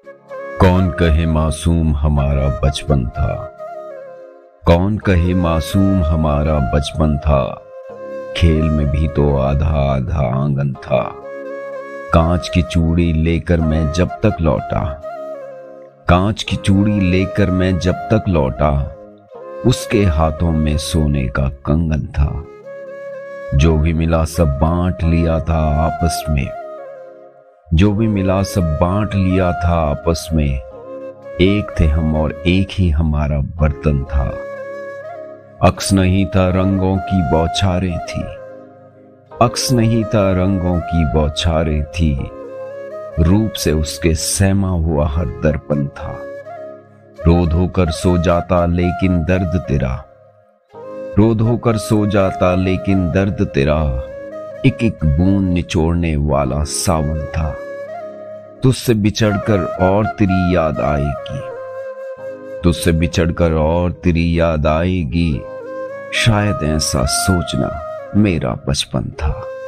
कौन कहे मासूम हमारा बचपन था। कौन कहे मासूम हमारा बचपन था। खेल में भी तो आधा आधा आंगन था। कांच की चूड़ी लेकर मैं जब तक लौटा। कांच की चूड़ी लेकर मैं जब तक लौटा। उसके हाथों में सोने का कंगन था। जो भी मिला सब बांट लिया था आपस में। जो भी मिला सब बांट लिया था आपस में। एक थे हम और एक ही हमारा बर्तन था। अक्स नहीं था रंगों की बौछारें थी। अक्स नहीं था रंगों की बौछारें थी। रूप से उसके सहमा हुआ हर दर्पण था। रो धोकर सो जाता लेकिन दर्द तेरा। रो धोकर सो जाता लेकिन दर्द तेरा। एक एक बूंद निचोड़ने वाला सावन था। तुझसे बिछड़कर और तेरी याद आएगी। तुझसे बिछड़कर और तेरी याद आएगी। शायद ऐसा सोचना मेरा बचपन था।